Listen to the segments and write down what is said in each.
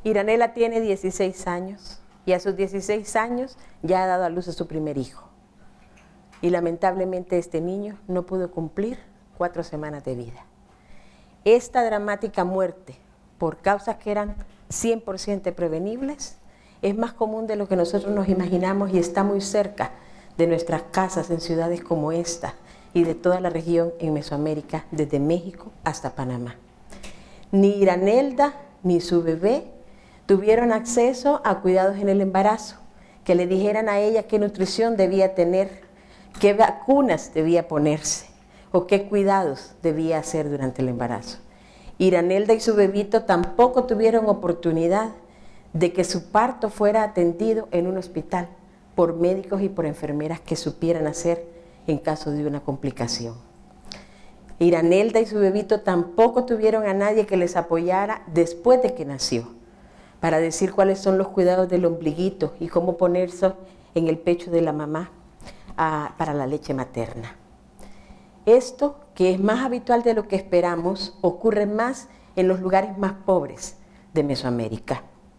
Iranela tiene 16 años y a sus 16 años ya ha dado a luz a su primer hijo. Y lamentablemente este niño no pudo cumplir 4 semanas de vida. Esta dramática muerte por causas que eran 100% prevenibles es más común de lo que nosotros nos imaginamos y está muy cerca de nuestras casas en ciudades como esta y de toda la región en Mesoamérica, desde México hasta Panamá. Ni Iranelda ni su bebé tuvieron acceso a cuidados en el embarazo, que le dijeran a ella qué nutrición debía tener, qué vacunas debía ponerse o qué cuidados debía hacer durante el embarazo. Iranelda y su bebito tampoco tuvieron oportunidad de que su parto fuera atendido en un hospital por médicos y por enfermeras que supieran hacer en caso de una complicación. Iranelda y su bebito tampoco tuvieron a nadie que les apoyara después de que nació, para decir cuáles son los cuidados del ombliguito y cómo ponerse en el pecho de la mamá para la leche materna. Esto, que es más habitual de lo que esperamos, ocurre más en los lugares más pobres de Mesoamérica.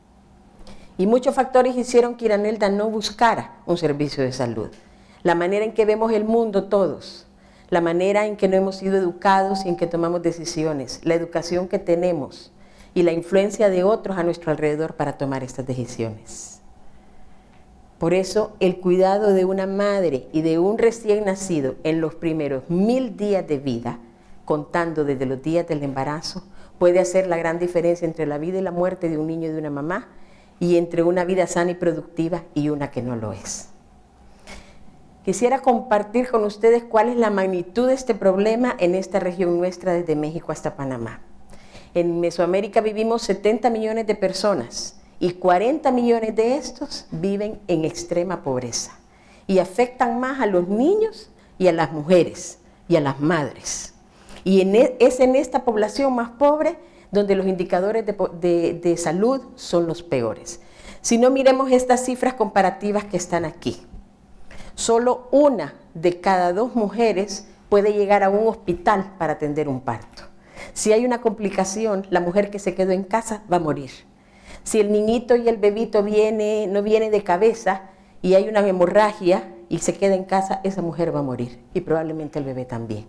Y muchos factores hicieron que Iranelda no buscara un servicio de salud. La manera en que vemos el mundo todos, la manera en que no hemos sido educados y en que tomamos decisiones, la educación que tenemos y la influencia de otros a nuestro alrededor para tomar estas decisiones. Por eso, el cuidado de una madre y de un recién nacido en los primeros 1000 días de vida, contando desde los días del embarazo, puede hacer la gran diferencia entre la vida y la muerte de un niño y de una mamá, y entre una vida sana y productiva y una que no lo es. Quisiera compartir con ustedes cuál es la magnitud de este problema en esta región nuestra, desde México hasta Panamá. En Mesoamérica vivimos 70 millones de personas y 40 millones de estos viven en extrema pobreza y afectan más a los niños y a las mujeres y a las madres. Y es en esta población más pobre donde los indicadores de salud son los peores. Si no, miremos estas cifras comparativas que están aquí. Solo 1 de cada 2 mujeres puede llegar a un hospital para atender un parto. Si hay una complicación, la mujer que se quedó en casa va a morir. Si el niñito y el bebito no viene de cabeza y hay una hemorragia y se queda en casa, esa mujer va a morir y probablemente el bebé también.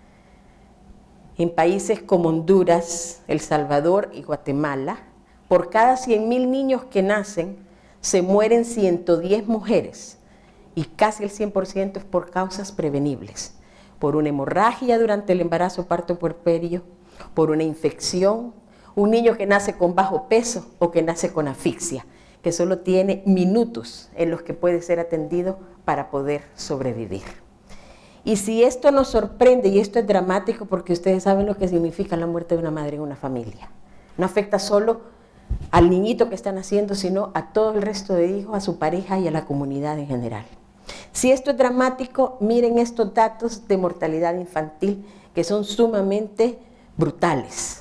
En países como Honduras, El Salvador y Guatemala, por cada 100.000 niños que nacen, se mueren 110 mujeres y casi el 100% es por causas prevenibles, por una hemorragia durante el embarazo, parto, puerperio, por una infección, un niño que nace con bajo peso o que nace con asfixia, que solo tiene minutos en los que puede ser atendido para poder sobrevivir. Y si esto nos sorprende, y esto es dramático porque ustedes saben lo que significa la muerte de una madre en una familia, no afecta solo al niñito que está naciendo, sino a todo el resto de hijos, a su pareja y a la comunidad en general. Si esto es dramático, miren estos datos de mortalidad infantil que son sumamente brutales.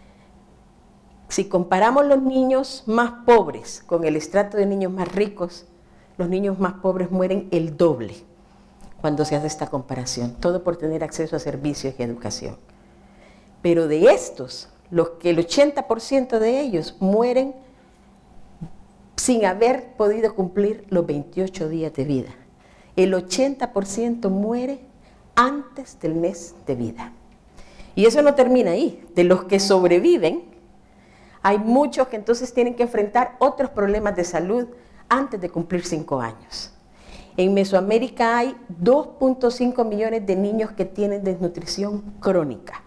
Si comparamos los niños más pobres con el estrato de niños más ricos, los niños más pobres mueren el doble cuando se hace esta comparación, todo por tener acceso a servicios y educación. Pero de estos, el 80% de ellos mueren sin haber podido cumplir los 28 días de vida. El 80% muere antes del mes de vida. Y eso no termina ahí. De los que sobreviven, hay muchos que entonces tienen que enfrentar otros problemas de salud antes de cumplir 5 años. En Mesoamérica hay 2.5 millones de niños que tienen desnutrición crónica.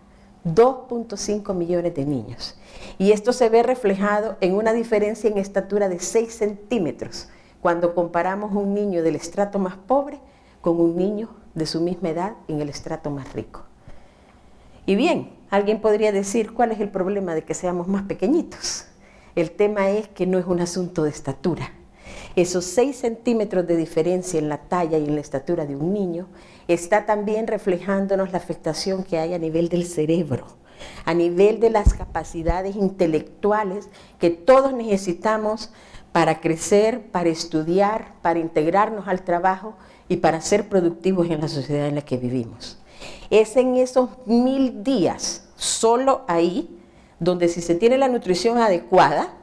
2.5 millones de niños. Y esto se ve reflejado en una diferencia en estatura de 6 centímetros cuando comparamos un niño del estrato más pobre con un niño de su misma edad en el estrato más rico. Y bien, alguien podría decir, ¿cuál es el problema de que seamos más pequeñitos? El tema es que no es un asunto de estatura. Esos 6 centímetros de diferencia en la talla y en la estatura de un niño está también reflejándonos la afectación que hay a nivel del cerebro, a nivel de las capacidades intelectuales que todos necesitamos para crecer, para estudiar, para integrarnos al trabajo y para ser productivos en la sociedad en la que vivimos. Es en esos 1000 días, solo ahí, donde si se tiene la nutrición adecuada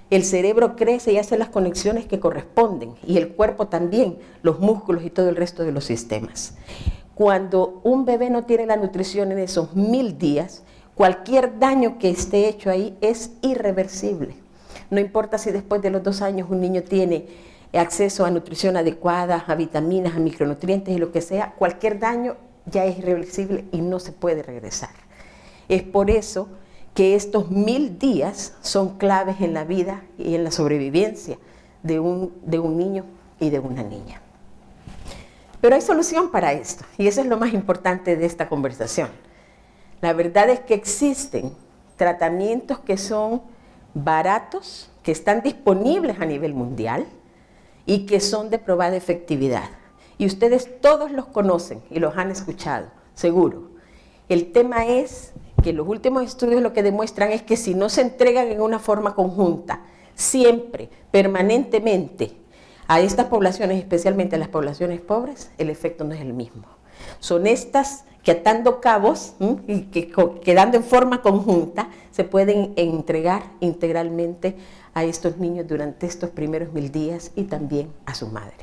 el cerebro crece y hace las conexiones que corresponden, y el cuerpo también, los músculos y todo el resto de los sistemas. Cuando un bebé no tiene la nutrición en esos 1000 días, cualquier daño que esté hecho ahí es irreversible. No importa si después de los 2 años un niño tiene acceso a nutrición adecuada, a vitaminas, a micronutrientes y lo que sea, cualquier daño ya es irreversible y no se puede regresar. Es por eso que estos 1000 días son claves en la vida y en la sobrevivencia de un niño y de una niña. Pero hay solución para esto, y eso es lo más importante de esta conversación. La verdad es que existen tratamientos que son baratos, que están disponibles a nivel mundial y que son de probada efectividad. Y ustedes todos los conocen y los han escuchado, seguro. El tema es que los últimos estudios lo que demuestran es que si no se entregan en una forma conjunta, siempre, permanentemente, a estas poblaciones, especialmente a las poblaciones pobres, el efecto no es el mismo. Son estas que atando cabos y que quedando en forma conjunta se pueden entregar integralmente a estos niños durante estos primeros 1000 días y también a su madre.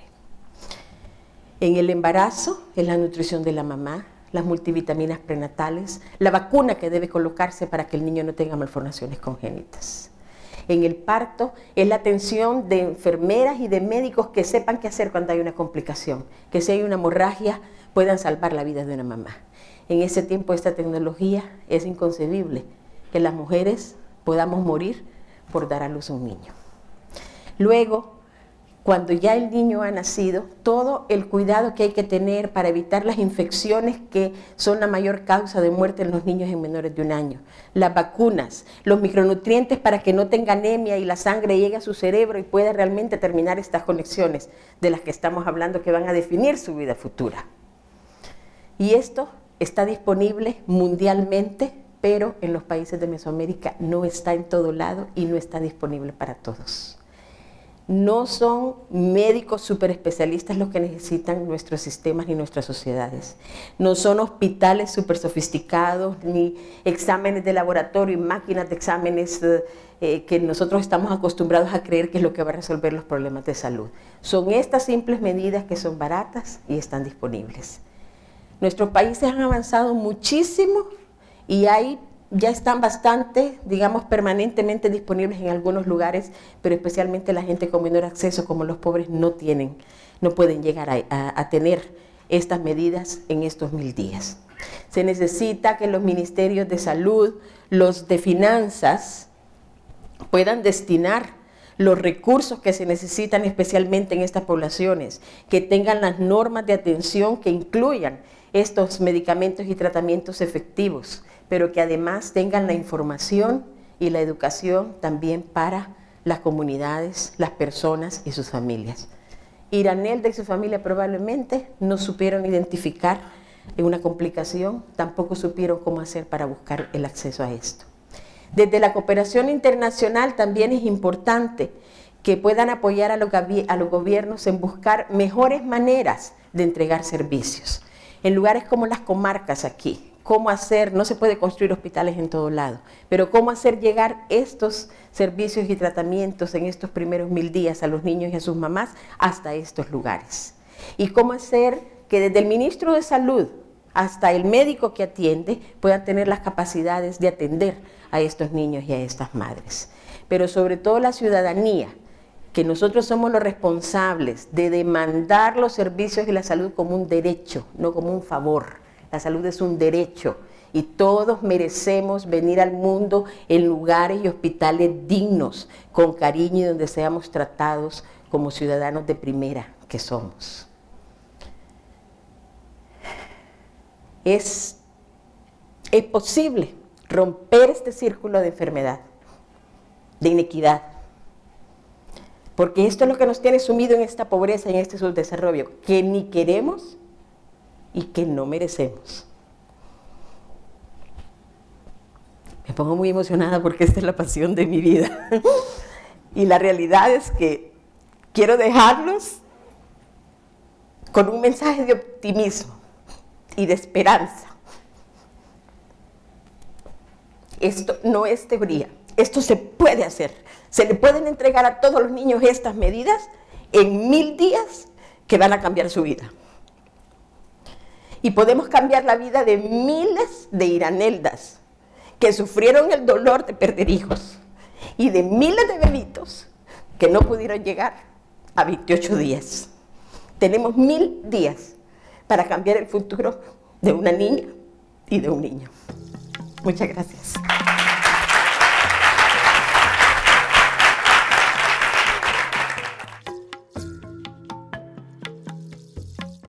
En el embarazo es la nutrición de la mamá, las multivitaminas prenatales, la vacuna que debe colocarse para que el niño no tenga malformaciones congénitas. En el parto es la atención de enfermeras y de médicos que sepan qué hacer cuando hay una complicación, que si hay una hemorragia puedan salvar la vida de una mamá. En ese tiempo esta tecnología es inconcebible, que las mujeres podamos morir por dar a luz a un niño. Luego, cuando ya el niño ha nacido, todo el cuidado que hay que tener para evitar las infecciones que son la mayor causa de muerte en los niños en menores de 1 año. Las vacunas, los micronutrientes para que no tenga anemia y la sangre llegue a su cerebro y pueda realmente terminar estas conexiones de las que estamos hablando que van a definir su vida futura. Y esto está disponible mundialmente, pero en los países de Mesoamérica no está en todo lado y no está disponible para todos. No son médicos super especialistas los que necesitan nuestros sistemas ni nuestras sociedades. No son hospitales super sofisticados, ni exámenes de laboratorio y máquinas de exámenes que nosotros estamos acostumbrados a creer que es lo que va a resolver los problemas de salud. Son estas simples medidas que son baratas y están disponibles. Nuestros países han avanzado muchísimo y ya están bastante, digamos, permanentemente disponibles en algunos lugares, pero especialmente la gente con menor acceso, como los pobres, no pueden llegar a tener estas medidas en estos 1000 días. Se necesita que los ministerios de salud, los de finanzas, puedan destinar los recursos que se necesitan especialmente en estas poblaciones, que tengan las normas de atención que incluyan estos medicamentos y tratamientos efectivos, pero que además tengan la información y la educación también para las comunidades, las personas y sus familias. Iranelda y su familia probablemente no supieron identificar una complicación, tampoco supieron cómo hacer para buscar el acceso a esto. Desde la cooperación internacional también es importante que puedan apoyar a los gobiernos en buscar mejores maneras de entregar servicios. En lugares como las comarcas aquí, cómo hacer, no se puede construir hospitales en todo lado, pero cómo hacer llegar estos servicios y tratamientos en estos primeros 1000 días a los niños y a sus mamás hasta estos lugares. Y cómo hacer que desde el ministro de Salud hasta el médico que atiende puedan tener las capacidades de atender a estos niños y a estas madres. Pero sobre todo la ciudadanía, que nosotros somos los responsables de demandar los servicios y la salud como un derecho, no como un favor. La salud es un derecho y todos merecemos venir al mundo en lugares y hospitales dignos, con cariño y donde seamos tratados como ciudadanos de primera que somos. Es posible romper este círculo de enfermedad, de inequidad, porque esto es lo que nos tiene sumido en esta pobreza y en este subdesarrollo, que ni queremos y que no merecemos. Me pongo muy emocionada porque esta es la pasión de mi vida. Y la realidad es que quiero dejarlos con un mensaje de optimismo y de esperanza. Esto no es teoría, Esto se puede hacer. Se le pueden entregar a todos los niños estas medidas en 1000 días que van a cambiar su vida. Y podemos cambiar la vida de miles de iraneldas que sufrieron el dolor de perder hijos y de miles de bebitos que no pudieron llegar a 28 días. Tenemos 1000 días para cambiar el futuro de una niña y de un niño. Muchas gracias.